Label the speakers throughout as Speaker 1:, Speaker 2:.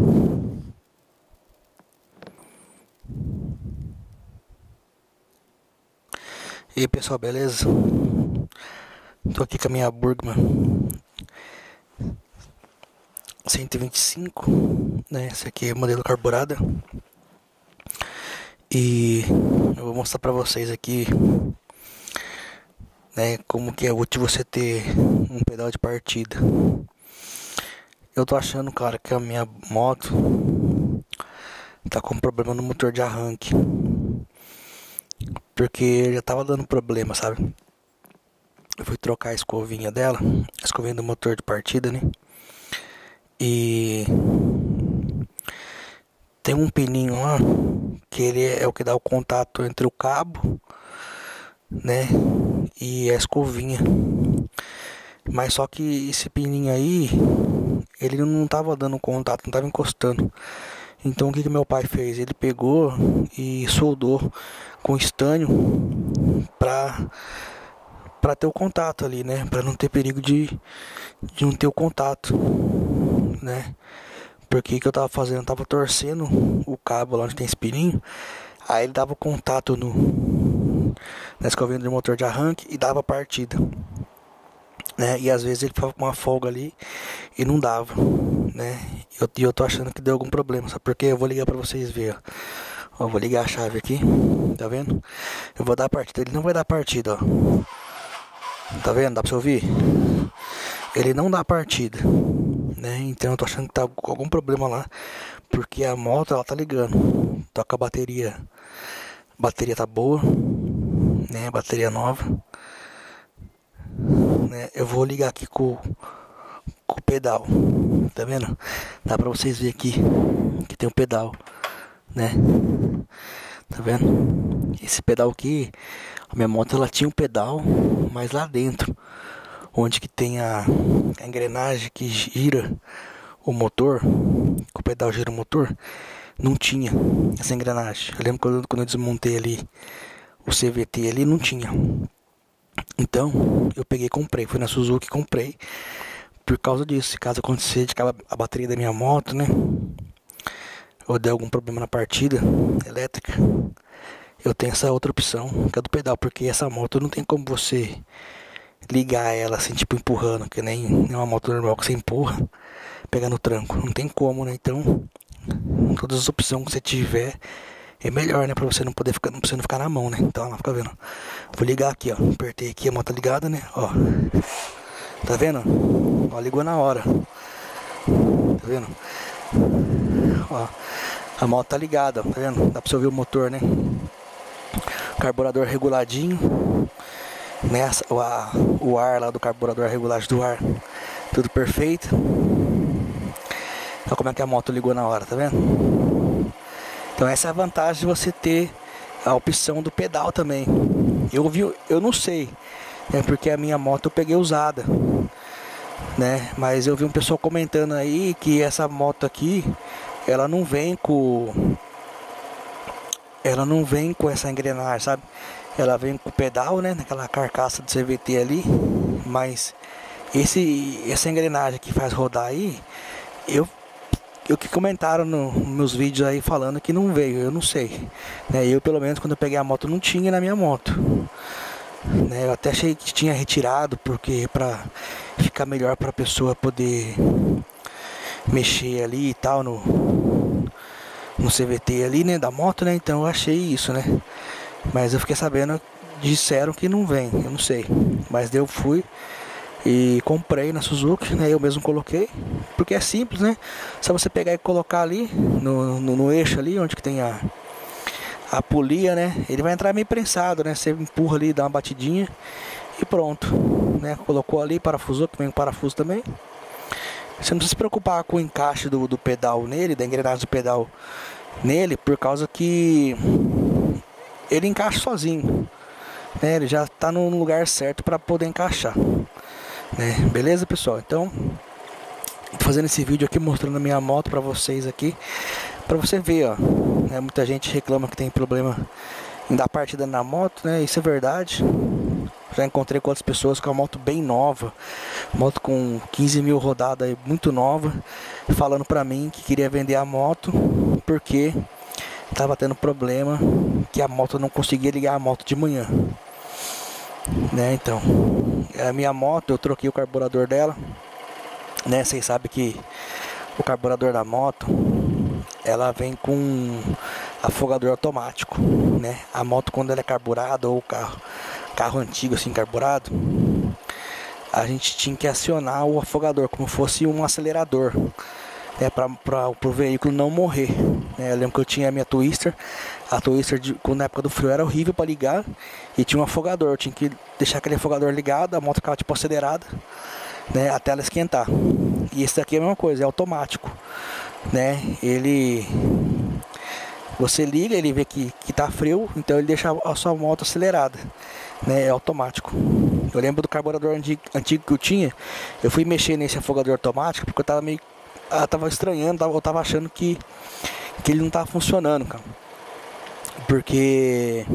Speaker 1: E aí pessoal, beleza? Tô aqui com a minha Burgman 125, né? Esse aqui é o modelo carburada. E eu vou mostrar pra vocês aqui, né, como que é útil você ter um pedal de partida. Eu tô achando, cara, que a minha moto tá com problema no motor de arranque, porque já tava dando problema, sabe? Eu fui trocar a escovinha dela, a escovinha do motor de partida, né? E tem um pininho lá que ele é o que dá o contato entre o cabo, né, e a escovinha. Mas só que esse pininho aí, ele não tava dando contato, não tava encostando. Então o que meu pai fez? Ele pegou e soldou com estanho pra ter o contato ali, né? Pra não ter perigo de não ter o contato, né? Porque o que eu tava fazendo? Eu tava torcendo o cabo lá onde tem esse pininho. Aí ele dava contato na escovinha do motor de arranque e dava partida, né? E às vezes ele ficava com uma folga ali e não dava, né? E eu tô achando que deu algum problema, sabe? Porque eu vou ligar pra vocês verem, ó. Ó, vou ligar a chave aqui, tá vendo? Eu vou dar a partida, ele não vai dar partida, ó. Tá vendo? Dá pra você ouvir? Ele não dá partida, né? Então eu tô achando que tá com algum problema lá, porque a moto ela tá ligando, tá com a bateria tá boa, né? Bateria nova, né? Eu vou ligar aqui com o pedal, tá vendo? Dá pra vocês verem aqui que tem um pedal, né? Tá vendo? Esse pedal aqui, a minha moto ela tinha um pedal, mas lá dentro, onde que tem a engrenagem que gira o motor, que o pedal gira o motor, não tinha essa engrenagem. Eu lembro quando eu desmontei ali o CVT ali, não tinha. Então eu peguei e comprei, fui na Suzuki e comprei por causa disso. Caso acontecer de acabar a bateria da minha moto, né, ou der algum problema na partida elétrica, eu tenho essa outra opção, que é do pedal, porque essa moto não tem como você ligar ela assim, tipo empurrando, que nem uma moto normal que você empurra, pegando o tranco, não tem como, né? Então, todas as opções que você tiver é melhor, né? Pra você não poder ficar, pra você não ficar na mão, né? Então, lá, fica vendo. Vou ligar aqui, ó. Apertei aqui, a moto tá ligada, né? Ó. Tá vendo? Ó, ligou na hora. Tá vendo? Ó. A moto tá ligada, ó. Tá vendo? Dá pra você ouvir o motor, né? Carburador reguladinho, né? O ar lá do carburador, a regulagem do ar, tudo perfeito. Olha como é que a moto ligou na hora, tá vendo? Então essa é a vantagem de você ter a opção do pedal também. Eu não sei, né? Porque a minha moto eu peguei usada, né? Mas eu vi um pessoal comentando aí que essa moto aqui, ela não vem com essa engrenagem, sabe? Ela vem com o pedal, né? Naquela carcaça do CVT ali. Mas essa engrenagem que faz rodar aí, eu que comentaram nos meus vídeos aí falando que não veio, eu não sei, né? Eu pelo menos quando eu peguei a moto não tinha na minha moto, né? Eu até achei que tinha retirado porque pra ficar melhor pra pessoa poder mexer ali e tal no CVT ali, né, da moto, né? Então eu achei isso, né? Mas eu fiquei sabendo, disseram que não vem, eu não sei. Mas eu fui e comprei na Suzuki, né? Eu mesmo coloquei, porque é simples, né? Só você pegar e colocar ali no eixo ali, onde que tem a polia, né? Ele vai entrar meio prensado, né? Você empurra ali, dá uma batidinha e pronto, né? Colocou ali, parafusou, que vem o parafuso também. Você não precisa se preocupar com o encaixe do pedal nele, da engrenagem do pedal nele, por causa que ele encaixa sozinho, né? Ele já está no lugar certo para poder encaixar, né? Beleza, pessoal? Então, tô fazendo esse vídeo aqui mostrando a minha moto para vocês aqui, para você ver, ó, né? Muita gente reclama que tem problema em dar partida na moto, né? Isso é verdade, Já encontrei com outras pessoas com a moto bem nova, moto com 15 mil rodadas aí, muito nova, falando pra mim que queria vender a moto porque tava tendo problema, que a moto não conseguia ligar a moto de manhã, né? Então, a minha moto, eu troquei o carburador dela, né? Vocês sabem que o carburador da moto, ela vem com afogador automático, né? A moto, quando ela é carburada, ou carro antigo assim carburado, a gente tinha que acionar o afogador como fosse um acelerador, né? Para o veículo não morrer, né? Eu lembro que eu tinha a minha Twister, a Twister quando na época do frio era horrível para ligar, e tinha um afogador, eu tinha que deixar aquele afogador ligado, a moto ficava tipo acelerada, né? Até ela esquentar. E esse daqui é a mesma coisa, é automático, né? Você liga, ele vê que tá frio, então ele deixa a sua moto acelerada, né? É automático. Eu lembro do carburador antigo que eu tinha, eu fui mexer nesse afogador automático porque eu tava estranhando, eu tava achando que ele não tava funcionando, cara. Porque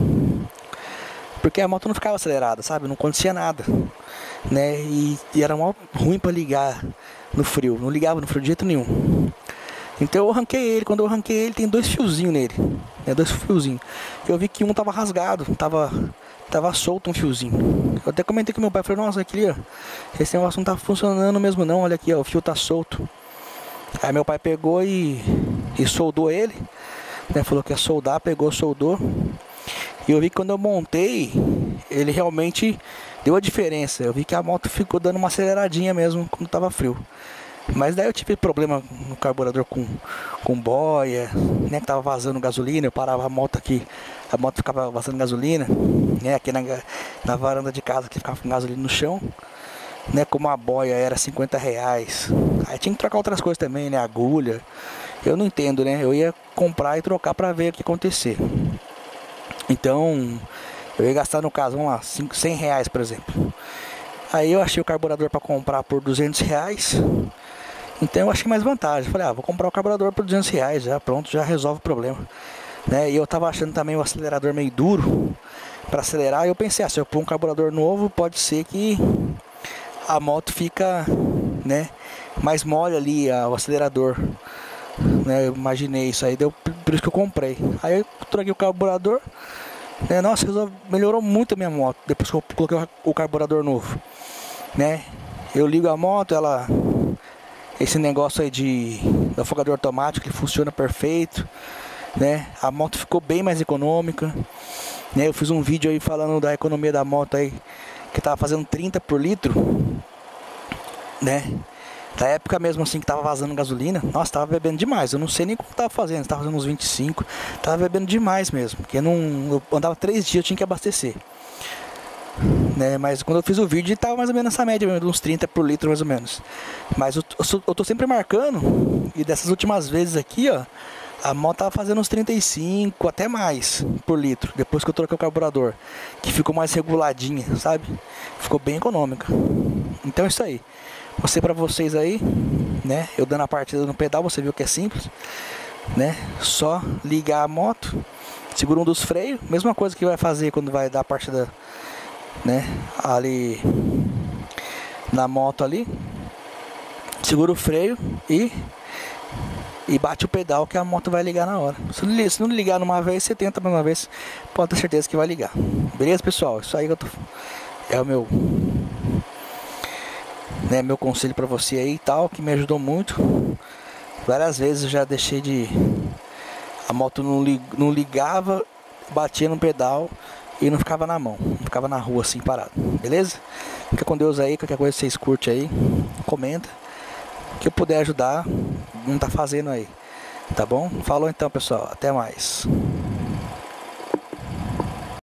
Speaker 1: a moto não ficava acelerada, sabe? Não acontecia nada, né? E era mó ruim para ligar no frio, não ligava no frio de jeito nenhum. Então eu arranquei ele, quando eu arranquei ele tem dois fiozinhos nele, né? Dois fiozinhos. Eu vi que um tava rasgado, tava solto um fiozinho. Eu até comentei com meu pai, falei, nossa, aqui ó, esse negócio não tá funcionando mesmo não, olha aqui ó, o fio tá solto. Aí meu pai pegou e soldou ele, né? Falou que ia soldar, pegou, soldou. E eu vi que quando eu montei, ele realmente deu a diferença. Eu vi que a moto ficou dando uma aceleradinha mesmo quando tava frio. Mas daí eu tive problema no carburador com boia, né? Que tava vazando gasolina, eu parava a moto aqui, a moto ficava vazando gasolina, né? Aqui na varanda de casa que ficava com gasolina no chão, né? Como a boia era R$ 50, aí tinha que trocar outras coisas também, né? Agulha, eu não entendo, né? Eu ia comprar e trocar pra ver o que ia acontecer. Então, eu ia gastar no caso, vamos lá, R$ 100, por exemplo. Aí eu achei o carburador para comprar por R$ 200. Então eu achei mais vantagem. Falei, vou comprar o carburador por R$ 200, já pronto, já resolve o problema, né? E eu tava achando também o acelerador meio duro para acelerar. E eu pensei, se eu pôr um carburador novo, pode ser que a moto fica, né, mais mole ali, o acelerador, né? Eu imaginei isso aí, deu por isso que eu comprei. Aí eu troquei o carburador, né? Nossa, melhorou muito a minha moto depois que eu coloquei o carburador novo, né? Eu ligo a moto, esse negócio aí do afogador automático, ele funciona perfeito, né? A moto ficou bem mais econômica, né? Eu fiz um vídeo aí falando da economia da moto aí, que tava fazendo 30 por litro, né? Da época mesmo assim que tava vazando gasolina, nossa, tava bebendo demais. Eu não sei nem como tava fazendo, tava fazendo uns 25, tava bebendo demais mesmo, porque eu andava 3 dias, eu tinha que abastecer, né? Mas quando eu fiz o vídeo, tava mais ou menos nessa média, uns 30 por litro mais ou menos. Mas eu tô sempre marcando, e dessas últimas vezes aqui, ó, a moto tava fazendo uns 35, até mais por litro, depois que eu troquei o carburador, que ficou mais reguladinha, sabe? Ficou bem econômica. Então é isso aí. Mostrei pra vocês aí, né? Eu dando a partida no pedal, você viu que é simples, né? Só ligar a moto, segura um dos freios, mesma coisa que vai fazer quando vai dar a partida, né? Ali na moto ali, segura o freio e bate o pedal que a moto vai ligar na hora. Se não ligar numa vez, você tenta mais uma vez, pode ter certeza que vai ligar. Beleza, pessoal? Isso aí que é o meu conselho pra você aí e tal, que me ajudou muito. Várias vezes eu já deixei a moto não ligava, batia no pedal e não ficava na mão, não ficava na rua assim parado. Beleza? Fica com Deus aí, qualquer coisa vocês curtem aí, comenta, que eu puder ajudar, não tá fazendo aí, tá bom? Falou então, pessoal, até mais.